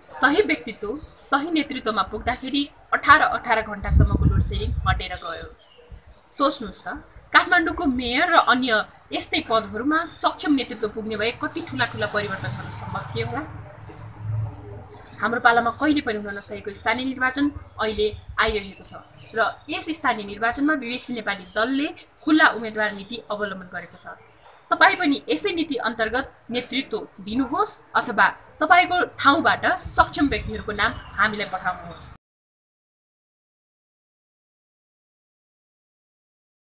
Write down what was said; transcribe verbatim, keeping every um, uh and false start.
सही व्यक्तित्व सही नेतृत्वमा पुग्दाखेरि अठार अठार घण्टासम्मको लोड सेडिङ हटेर गयो। सोच्नुहोस् त, काठमाडौँको मेयर र अन्य यस्तै पदहरूमा सक्षम नेतृत्व पुग्ने भए कति ठुला ठुला परिवर्तनहरू सम्भव थिए होला। हाम्रो पालामा कहिले पनि हुन नसकेको स्थानीय निर्वाचन अहिले आइरहेको छ र यस स्थानीय निर्वाचनमा विवेकशील नेपाली दलले खुल्ला उम्मेदवार नीति अवलम्बन गरेको छ। तपाईँ पनि यसै नीति अन्तर्गत नेतृत्व दिनुहोस् अथवा तपाईँको ठाउँबाट सक्षम व्यक्तिहरूको नाम हामीलाई पठाउनुहोस्।